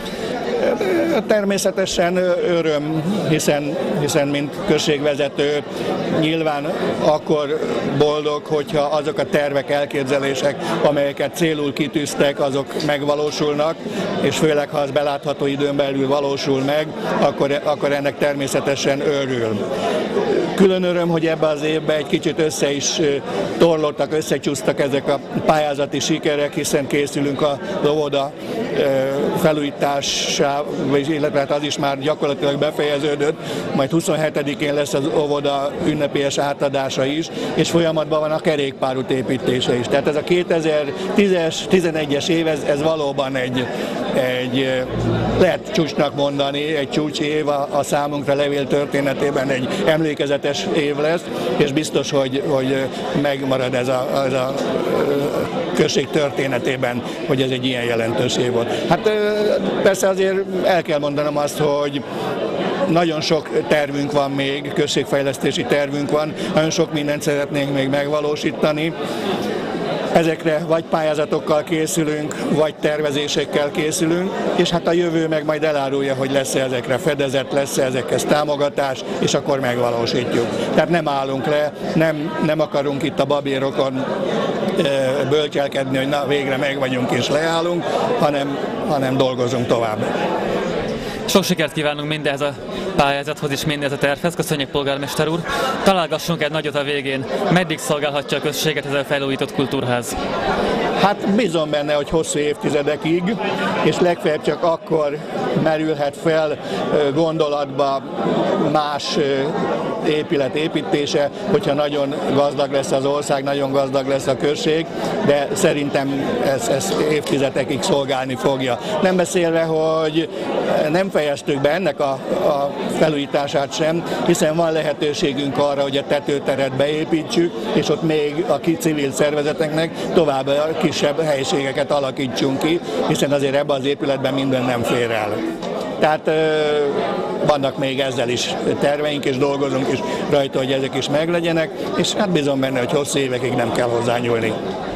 [SPEAKER 2] Természetesen öröm, hiszen mint községvezető nyilván akkor boldog, hogyha azok a tervek, elképzelések, amelyeket célul kitűztek, azok megvalósulnak, és főleg, ha az belátható időn belül valósul meg, akkor ennek természetesen örül. Külön öröm, hogy ebben az évben egy kicsit össze is torlottak, összecsúsztak ezek a pályázati sikerek, hiszen készülünk az óvoda felújítására, illetve az is már gyakorlatilag befejeződött, majd 27-én lesz az óvoda ünnepélyes átadása is, és folyamatban van a kerékpárút építése is. Tehát ez a 2010-11-es év, ez valóban egy lehet csúcsnak mondani, egy csúcs év a számunkra Levél történetében egy emlékezetes év lesz, és biztos, hogy megmarad ez a község történetében, hogy ez egy ilyen jelentős év volt. Hát persze azért el kell mondanom azt, hogy nagyon sok tervünk van még, községfejlesztési tervünk van, nagyon sok mindent szeretnénk még megvalósítani. Ezekre vagy pályázatokkal készülünk, vagy tervezésekkel készülünk, és hát a jövő meg majd elárulja, hogy lesz-e ezekre fedezet, lesz-e ezekhez támogatás, és akkor megvalósítjuk. Tehát nem állunk le, nem akarunk itt a babérokon bölcselkedni, hogy na végre meg vagyunk és leállunk, hanem dolgozunk tovább.
[SPEAKER 8] Sok sikert kívánunk mindehhez a pályázathoz és mindehhez a tervhez. Köszönjük, polgármester úr! Találgassunk egy nagyot a végén. Meddig szolgálhatja a községet ez a felújított kultúrház?
[SPEAKER 2] Hát bízom benne, hogy hosszú évtizedekig, és legfeljebb csak akkor merülhet fel gondolatba más épület építése, hogyha nagyon gazdag lesz az ország, nagyon gazdag lesz a község, de szerintem ez évtizedekig szolgálni fogja. Nem beszélve, hogy nem fejeztük be ennek a felújítását sem, hiszen van lehetőségünk arra, hogy a tetőteret beépítsük, és ott még a civil szervezeteknek tovább kisebb helyiségeket alakítsunk ki, hiszen azért ebben az épületben minden nem fér el. Tehát vannak még ezzel is terveink, és dolgozunk is rajta, hogy ezek is meglegyenek, és hát bízom benne, hogy hosszú évekig nem kell hozzányúlni.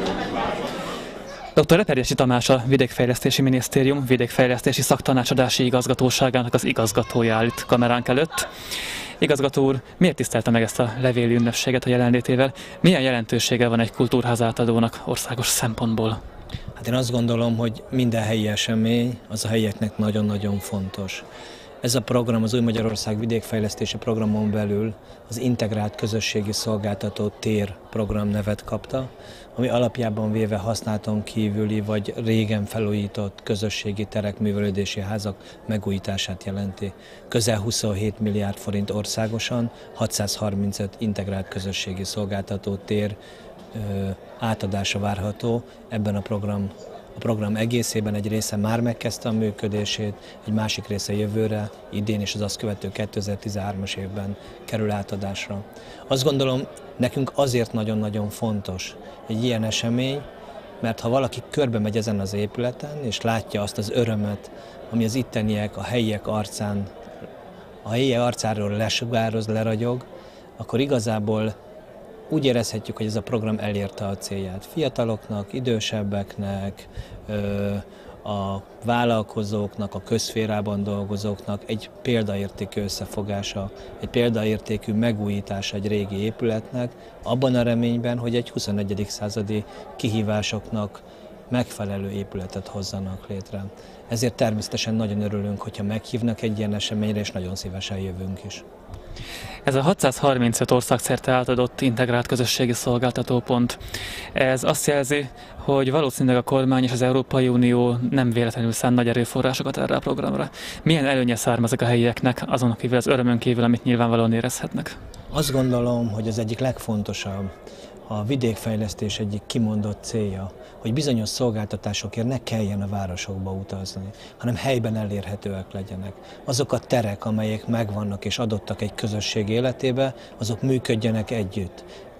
[SPEAKER 8] Dr. Eperjesi Tamás, a Vidékfejlesztési Minisztérium Vidékfejlesztési Szaktanácsadási Igazgatóságának az igazgatója áll itt kameránk előtt. Igazgató úr, miért tisztelte meg ezt a levéli ünnepséget a jelenlétével? Milyen jelentősége van egy kultúrház átadónak országos szempontból?
[SPEAKER 3] Hát én azt gondolom, hogy minden helyi esemény az a helyieknek nagyon-nagyon fontos. Ez a program az Új Magyarország vidékfejlesztési programon belül az Integrált Közösségi Szolgáltató Tér program nevet kapta, ami alapjában véve használaton kívüli vagy régen felújított közösségi terek, művelődési házak megújítását jelenti. Közel 27 milliárd forint országosan, 635 integrált közösségi szolgáltató tér átadása várható ebben a program egészében. Egy része már megkezdte a működését, egy másik része jövőre, idén és az azt követő 2013-as évben kerül átadásra. Azt gondolom, nekünk azért nagyon-nagyon fontos egy ilyen esemény, mert ha valaki körbe megy ezen az épületen, és látja azt az örömet, ami az itteniek, a helyiek arcáról lesugároz, leragyog, akkor igazából úgy érezhetjük, hogy ez a program elérte a célját. Fiataloknak, idősebbeknek, a vállalkozóknak, a közszférában dolgozóknak egy példaértékű összefogása, egy példaértékű megújítása egy régi épületnek, abban a reményben, hogy egy 21. századi kihívásoknak megfelelő épületet hozzanak létre. Ezért természetesen nagyon örülünk, hogyha meghívnak egy ilyen eseményre, és nagyon szívesen jövünk is.
[SPEAKER 8] Ez a 635 országszerte átadott integrált közösségi szolgáltatópont, ez azt jelzi, hogy valószínűleg a kormány és az Európai Unió nem véletlenül szán nagy erőforrásokat erre a programra. Milyen előnye származik a helyieknek, azon kívül az örömön kívül, amit nyilvánvalóan érezhetnek?
[SPEAKER 3] Azt gondolom, hogy az egyik legfontosabb, a vidékfejlesztés egyik kimondott célja, hogy bizonyos szolgáltatásokért ne kelljen a városokba utazni, hanem helyben elérhetőek legyenek. Azok a terek, amelyek megvannak és adottak egy közösség életébe, azok működjenek együtt.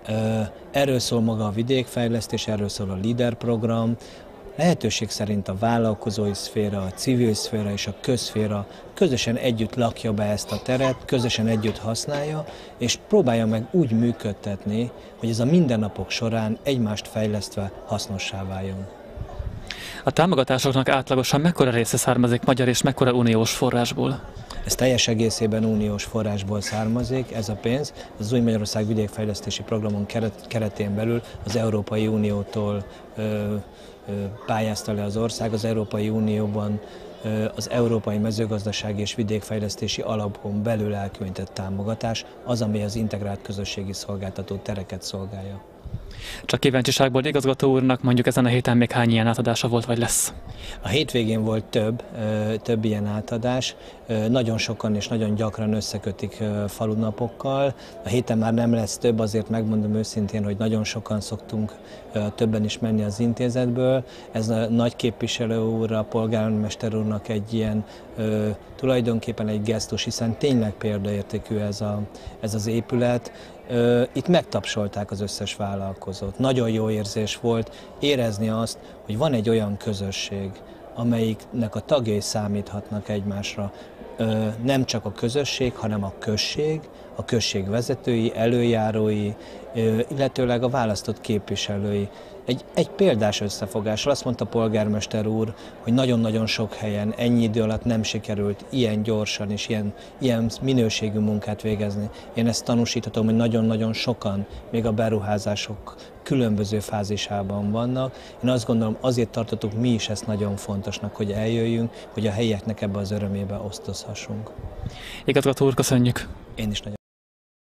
[SPEAKER 3] Erről szól maga a vidékfejlesztés, erről szól a LEADER program. Lehetőség szerint a vállalkozói szféra, a civil szféra és a közszféra közösen együtt lakja be ezt a teret, közösen együtt használja, és próbálja meg úgy működtetni, hogy ez a mindennapok során egymást fejlesztve hasznossá váljon.
[SPEAKER 8] A támogatásoknak átlagosan mekkora része származik magyar és mekkora uniós forrásból?
[SPEAKER 3] Ez teljes egészében uniós forrásból származik, ez a pénz. Az Új Magyarország vidékfejlesztési programon keretén belül az Európai Uniótól pályázta le az ország. Az Európai Unióban az Európai Mezőgazdasági és Vidékfejlesztési Alapon belül elkülönített támogatás az, ami az integrált közösségi szolgáltató tereket szolgálja.
[SPEAKER 8] Csak kíváncsiságból igazgató úrnak, mondjuk ezen a héten még hány ilyen átadása volt vagy lesz?
[SPEAKER 3] A hétvégén volt több ilyen átadás. Nagyon sokan és nagyon gyakran összekötik falunapokkal. A héten már nem lesz több, azért megmondom őszintén, hogy nagyon sokan szoktunk többen is menni az intézetből. Ez a nagy képviselő úr, a polgármester úrnak egy ilyen tulajdonképpen egy gesztus, hiszen tényleg példaértékű ez az épület. Itt megtapsolták az összes vállalkozót. Nagyon jó érzés volt érezni azt, hogy van egy olyan közösség, amelyiknek a tagjai számíthatnak egymásra. Nem csak a közösség, hanem a község vezetői, előjárói, illetőleg a választott képviselői
[SPEAKER 9] egy példás összefogással. Azt mondta polgármester úr, hogy nagyon-nagyon sok helyen ennyi idő alatt nem sikerült ilyen gyorsan és ilyen minőségű munkát végezni. Én ezt tanúsíthatom, hogy nagyon-nagyon sokan még a beruházások különböző fázisában vannak. Én azt gondolom, azért tartottuk mi is ezt nagyon fontosnak, hogy eljöjjünk, hogy a helyieknek ebbe az örömébe osztozhassunk.
[SPEAKER 8] Igazgató úr, köszönjük!
[SPEAKER 9] Én is nagyon